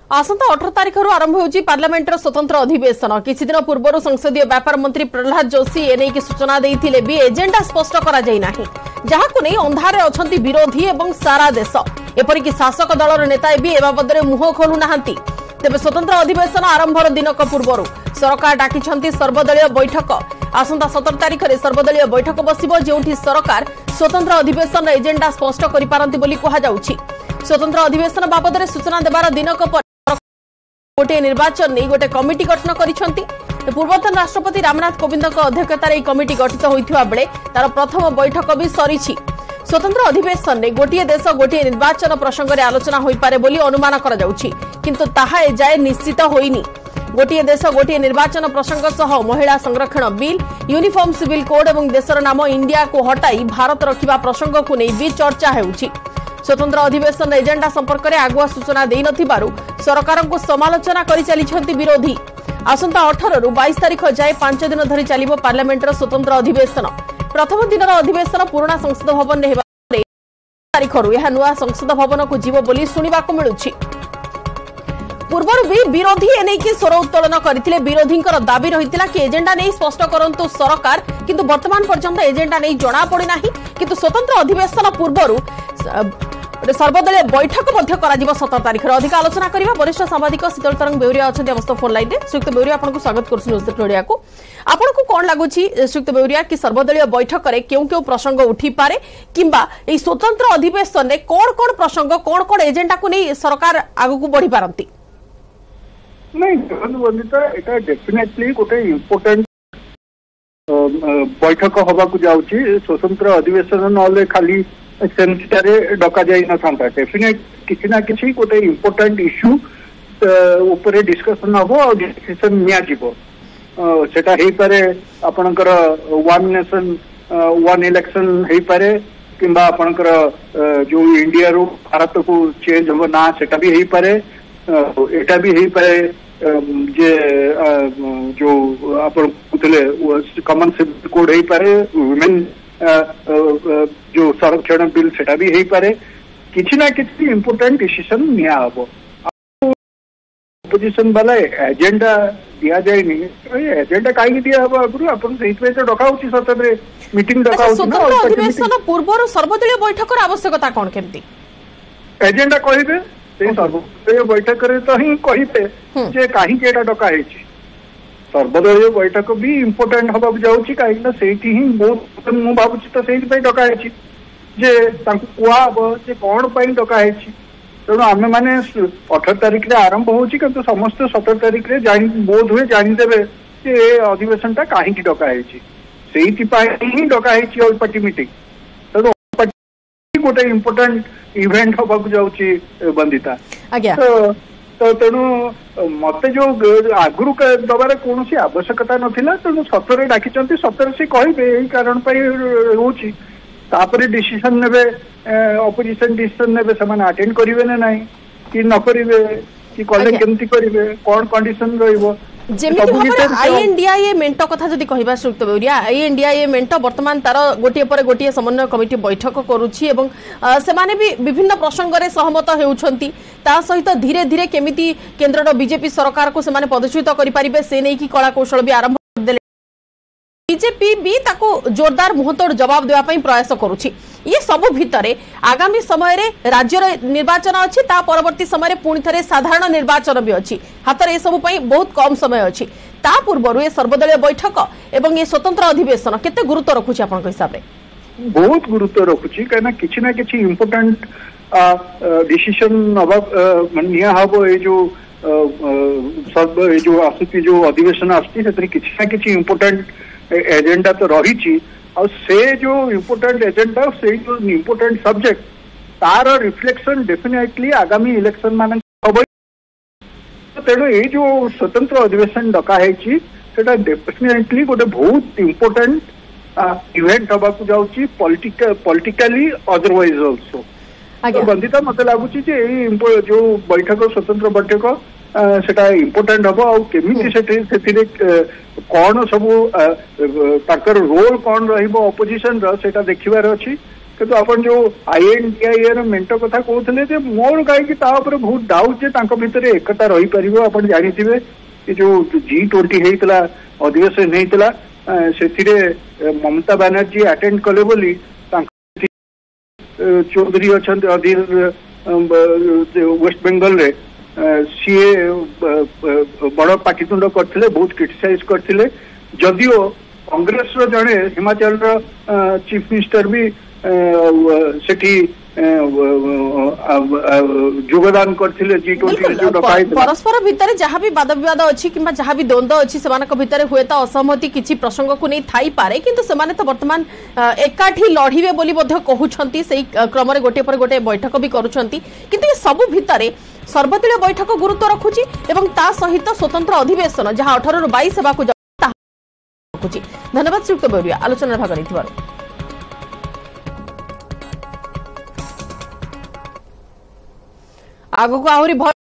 आसंता 18 तारिख आरंभ होगी पार्लियामेंटर स्वतंत्र अधिवेशन। किसी दिन पूर्व संसदीय व्यापार मंत्री प्रहलाद जोशी एने की सूचना देते भी एजेंडा स्पष्ट करा जहां नहीं अंधारे अच्छा विरोधी और सारा देश एपरिक शासक दलर नेता भी ए बाबद मुह खोलुना। तेज स्वतंत्र अधिवेशन आरंभर दिनक पूर्व सरकार डाकी सर्वदलीय बैठक। आसंता 17 तारिख में सर्वदलीय बैठक बसिबो जोठी सरकार स्वतंत्र अधिवेशन एजेंडा स्पष्ट करिपारंती बोली कहा जाउछि। स्वतंत्र अधिवेशन बाबद सूचना देवार दिनक पर गोटे निर्वाचन नहीं गोटे कमिटी गठन करिसेंती। पूर्वतन राष्ट्रपति रामनाथ कोविंद अध्यक्षतार कमिटी गठित होइथिबा बेले तार प्रथम बैठक भी सरीछि। स्वतंत्र अधिवेशन में गोटे देश गोटे निर्वाचन प्रसंग में आलोचना होई पारे बोली अनुमान करा जाउछि, किंतु ताहा एजाए निश्चित होइनी। गोटे देश गोटे निर्वाचन प्रसंग सह महिला संरक्षण बिल, यूनिफॉर्म सिविल कोड और देशर नाम इंडिया को हटाई भारत रखिबा प्रसंग को नहीं भी चर्चा हेउछि। स्वतंत्र अधिवेशन एजेंडा संपर्क में आगुआ सूचना देई नथिबारु सरकार को समालोचना करि चलिछंती विरोधी। आसंता 18 रु 22 तारिख जाए 5 दिन धरी चलिबो पार्लियामेंटर स्वतंत्र अधिवेशन। प्रथम दिनर अधिवेशन पुराना संसद भवन में हेबा तारिख रु यह नुआ संसद भवन को जीव बोली सुनिबाको मिलुछि। पूर्व भी विरोधी एने की स्वर उत्तोलन करथिले। विरोधी दाबी रहितिला कि एजेंडा नहीं स्पष्ट करंतु सरकार, किंतु वर्तमान पर्यंत एजेंडा नहीं जणा पड़ी नाही। किंतु स्वतंत्र अधिवेशन पूर्व सर्वदलीय बैठक 17 तारिख अधिक आलोचना करबा। वरिष्ठ सांबादिक शीतल तरंग बेउरिया अच्छा अवस्थ फोन लाइन में। श्रीयुक्त बेउरिया आपको स्वागत कर न्यूज मीडिया को। आपको कौन लगुच श्रीयुक्त बेउरिया कि सर्वदलीय बैठक में क्यों क्यों प्रसंग उठी पारे किंबा ए स्वतंत्र अधिवेशन में कौन कौन प्रसंग कौन कौन एजेंडा को नहीं सरकार आगु को बढ़ी पारंती? नहीं बंदिता एटा डेफिनेटली गोटे इम्पोर्टेंट बैठक हवा को जाउची। स्वतंत्र अधिवेशन नले खाली सेंसिटारे डका जाई न थांता। डेफिनेट किसी ना किसी गोटे इम्पोर्टेंट इश्यू ऊपर डिस्कशन हबो और डिसीजन निया जिवो। सेटा हेई पारे आपनकर वन नेशन वन इलेक्शन हेई पारे किंबा आपनकर जो इंडिया रो भारत को चेंज हो ना सेटा भी हेई पारे। एटा भी हेई पारे जे जो आपण पुतले कॉमन सिविल कोड हेई पारे, वुमेन जो संरक्षण बिल सेटा भी हेई पारे। किछि ना किछि इम्पोर्टेंट डिसीजन निया हबो। अपोजिशन वाला एजेंडा दिया जाए नहीं। एजेंडा काई दिया हबो आगुरु आपण सेहि पे तो डका होची सतरे मीटिंग डका होची ना। अधिवेशन पूर्व सर्वदलीय बैठक आवश्यकता कोन केमती एजेंडा कहिबे से सर्वदलीय बैठक रे तो ही कहिबे जे काहे केटा डका हेची। सर्वदलीय बैठक भी इम्पोर्टेंट हवा जाऊँगी कहीं सेठी ही बहुत मु भावुची तो से डका जे कह कौन पर डका तेणु आम मैंने 18 तारिख में आरंभ होची किंतु समस्त 17 तारिख में बोध हुए जानीदेवे जे अधिवेशन टा कहीं डका से ही डका ऑल पार्टी मीटिंग। तेणु गोटे इम्पोर्टेंट इवेंट हवा जाऊँगी बंदिता। तो तेणु मत जो आगुरी दबार कौन आवश्यकता नाला। तेणु 17 डाकी 17 से कहे यही कारण होपर डिसीजन ने अपोजिशन डिसीजन ने अटेंड करेंगे ना ना कि न करेंगे कि कले केमती करेंगे कौन कंडीशन रहिबो। आईएनडीआईए मेंट कथा जदि कहबा श्रीयुक्त बेउरिया, आईएनडीआईए मेंट वर्तमान तार गोटे पर गोटे समन्वय कमिटी बैठक करुछि एवं सेमाने भी विभिन्न प्रसंग रे सहमत हेउछंती। ता सहित धीरे धीरे केमिति केंद्रर बीजेपी सरकार को सेमाने पदच्युत करि पारिबे से नै कि कला कौशल भी आरंभ देले। बीजेपी भी ताको जोरदार मुहतोड़ जवाब देवा पई प्रयास करुछि। ये सब भितरे आगामी समय रे राज्य निर्वाचन अच्छी ता परवर्ती समय पुणी थे साधारण निर्वाचन भी अच्छी हाथ में सब बहुत कम समय अच्छी। ता पूर्व ये सर्वदलीय बैठक एवं ये स्वतंत्र अधिवेशन केते गुरुत्व रखुछि आपन हिसाब रे? बहुत गुरुत्व रखुछि कहना किछि ना किछि इम्पोर्टेंट डिसीजन निया हबो। ए जो सब जो आसुची जो अधिवेशन आसुची से किछि ना किछि इम्पोर्टेंट एजेंडा तो रही और से जो इम्पोर्टेंट एजेंडा से जो इम्पोर्टेंट सब्जेक्ट तार रिफ्लेक्शन डेफिनेटली आगामी इलेक्शन मान तेणु ये जो स्वतंत्र अधिवेशन डका है डेफिनेटली गोटे बहुत इम्पोर्टेंट इवेंट हवा जाऊँगी पॉलिटिकली अदरवाइज ऑल्सो। बंदिता मत लगुच जो बैठक स्वतंत्र बैठक सेटा इम्पोर्टेंट हम आमिति कौन सब रोल कौन रहिबो अपोजिशन रो सेटा देखिबार अछि। କିନ୍ତୁ ଆପଣ ଯୋଉ INDIA ମେଣ୍ଟ କଥା କହୁଥିଲେ ଯେ ମୋର କାହିଁକି ତା ଉପରେ ବହୁତ ଡାଉଟ୍ ଯେ ତାଙ୍କ ଭିତରେ ଏକତା ରହିପାରିବ। ଆପଣ ଜାଣିଥିବେ ଏ ଯୋଉ G20 ହେଇଥିଲା ଅଧିବେଶନ ହେଇଥିଲା ସେଥିରେ ମମତା ବାନାର୍ଜୀ ଆଟେଣ୍ଡ କଲେ ବୋଲି ଚୌଧୁରୀ ଅଛନ୍ତି ଅଧୀर ୱେଷ୍ଟ ବେଙ୍ଗଲରେ सीए बड़ पाटितुंड करथिले बहुत क्रिटिसाइज करथिले जदियो कांग्रेस रो जणे हिमाचल रो चीफ मिनिस्टर भी सेठी योगदान करथिले G20 जो डकाई परस्पर भितर जहाँ भी वाद विवाद अच्छी कि जहाँ भी द्वंद्व अच्छी सेमानक भितर हुए तो असहमति किसी प्रसंग को नहीं थाई पारे किंतु सेमाने तो वर्तमान एकाठी लढिबे बोली मध्य कहउछंती सेही क्रम रे गोटे पर गोटे बैठक भी करूछंती किंतु ये सब भितर सर्वदलीय बैठक गुरुत्व रखुची एवं ता सहित स्वतंत्र अधिवेशन जहाँ 18 रु 22 सेवा को रखुची। धन्यवाद श्रीयुक्त बरुआ आलोचना भाग नहीं आगो को आहरी